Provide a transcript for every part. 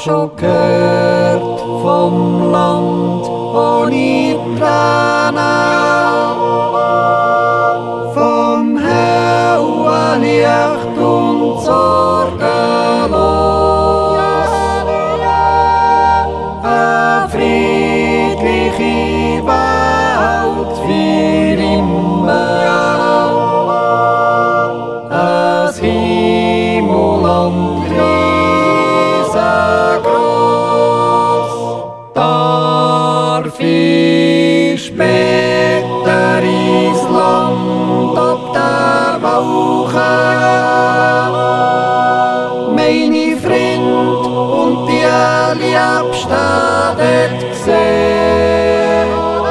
schon gehört vom Land ohne Tränen, vom hellen Licht und sorgenlos. Eine friedliche Welt für immer, ein Himmelland riesengroß. Darf ich später ins Land ab der Woche meine Freund und die Liebsten dort sehen?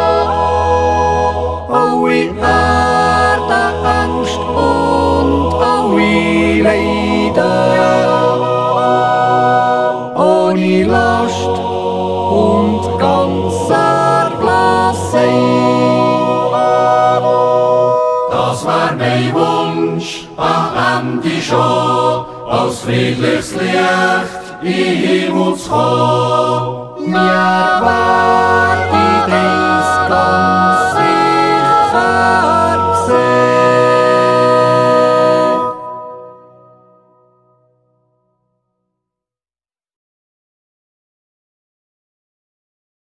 Alle Erdenängste und alle Leiden, ohne Last und ganz erblassen. Das wär mein Wunsch am Ende schon, als friedliches Licht in den Himmel zu kommen. Wir werden